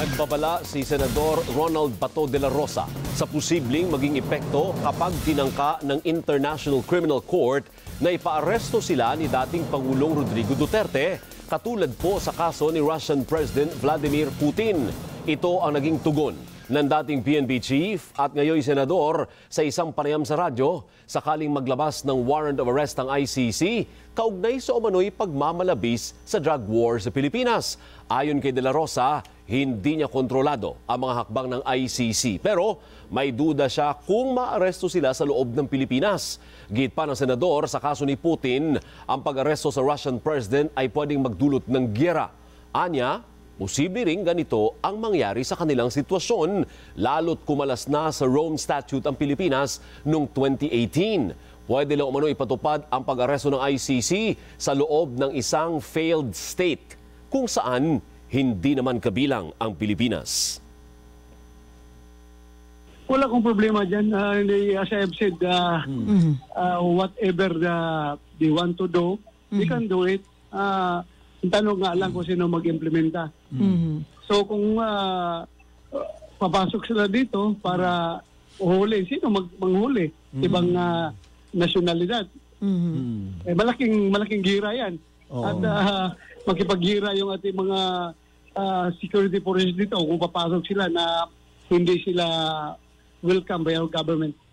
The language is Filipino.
Nagbabala si Senador Ronald Bato de la Rosa sa posibleng maging epekto kapag tinangka ng International Criminal Court na ipaaresto sila ni dating Pangulong Rodrigo Duterte, katulad po sa kaso ni Russian President Vladimir Putin. Ito ang naging tugon ng dating PNP chief at ngayon senador sa isang panayam sa radyo sakaling maglabas ng warrant of arrest ang ICC kaugnay sa umano'y pagmamalabis sa drug war sa Pilipinas. Ayon kay De La Rosa, hindi niya kontrolado ang mga hakbang ng ICC pero may duda siya kung maaresto sila sa loob ng Pilipinas. Git pa ng senador, sa kaso ni Putin, ang pag-aresto sa Russian president ay pwedeng magdulot ng giyera. Anya, posible ring ganito ang mangyari sa kanilang sitwasyon, lalo't kumalas na sa Rome Statute ang Pilipinas noong 2018. Pwede lang umano ipatupad ang pag-aresto ng ICC sa loob ng isang failed state, kung saan hindi naman kabilang ang Pilipinas. Wala akong problema dyan. As I have said, whatever they want to do, they can do it. Tanong nga lang kung sino mag-implementa. So kung papasok sila dito para uhuli, sino manghuli? Ibang nasyonalidad. Malaking gira yan. At makipagira yung ating mga security forces dito kung papasok sila na hindi sila welcome by our government.